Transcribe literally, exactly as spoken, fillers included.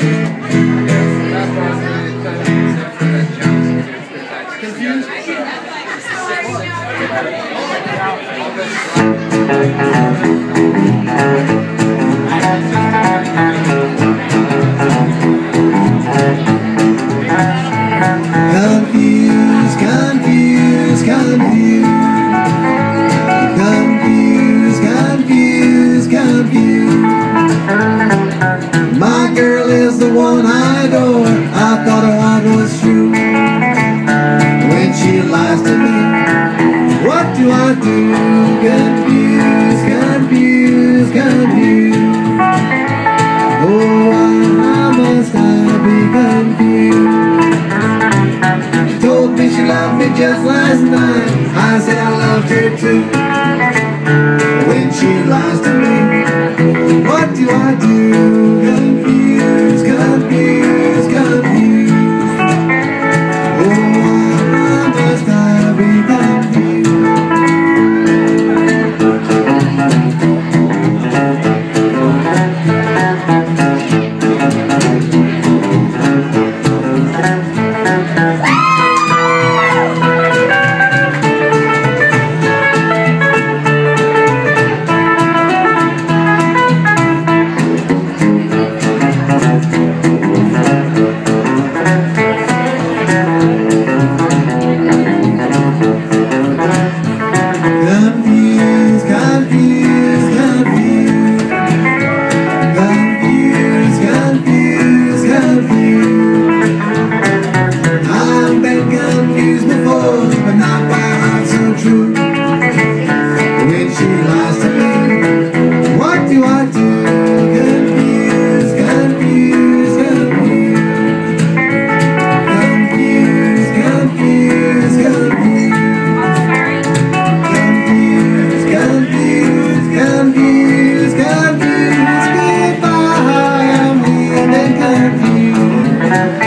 Confused, confused, confused. Confused, confused, confused. My girl is the one I adore. I thought her heart was true. When she lies to me, what do I do? Confused, confused, confused. Oh, how must I be confused? She told me she loved me just last night. I said I loved her too. When she lies to me, what do I do? Confused, confused, confused. Oh, how must I be confused? Confused, goodbye, I'm leaving confused.